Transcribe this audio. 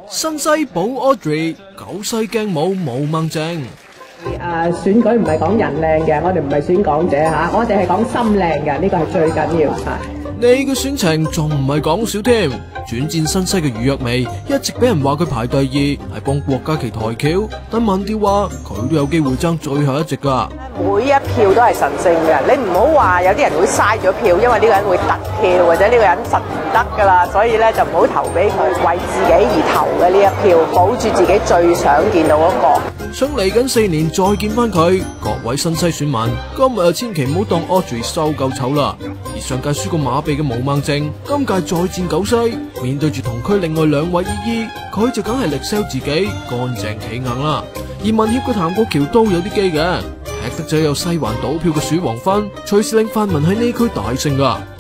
新西保 Audrey 九西驚冇孟靜。 選舉唔係講人靚嘅，我哋唔係選港姐嚇，我哋係講心靚嘅，呢個係最緊要嚇。 你嘅選情仲唔係講笑添？轉戰新西嘅余若薇一直俾人話佢排第二，係幫郭家麒抬轎，但民調話佢都有機會爭最後一席㗎。 每一票都係神聖嘅，你唔好話有啲人會嘥咗票，因為呢個人會得票，或者呢個人實唔得㗎啦，所以咧就唔好投俾佢，為自己而投嘅呢一票，保住自己最想見到嗰個。 想嚟緊4年再見翻佢，各位新西選民，今日千祈唔好當 Audrey 收夠醜啦。而上屆輸過馬鼻嘅毛孟靜，今屆再戰九西，面對住同區另外2位姨姨，佢就梗係力 sell 自己，乾淨企硬啦。而民協嘅譚國僑都有啲機嘅，踢得仔有西環賭票嘅鼠王芬，隨時令泛民喺呢區大勝噶。